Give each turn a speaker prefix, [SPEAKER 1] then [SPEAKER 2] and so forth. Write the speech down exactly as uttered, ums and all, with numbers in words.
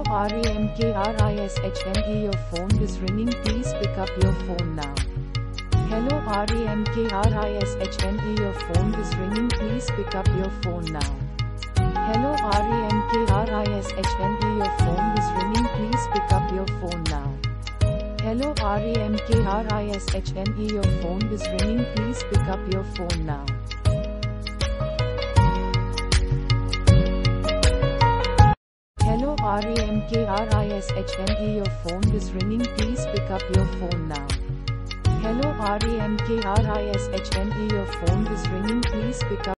[SPEAKER 1] RAMKRISHNA, your phone is ringing, please pick up your phone now. Hello RAMKRISHNA, your phone is ringing, please pick up your phone now. Hello RAMKRISHNA, your phone is ringing, please pick up your phone now. Hello RAMKRISHNA, your phone is ringing, please pick up your phone now. Hello RAMKRISHNA, your phone is ringing, please pick up your phone now. Hello RAMKRISHNA, your phone is ringing, please pick up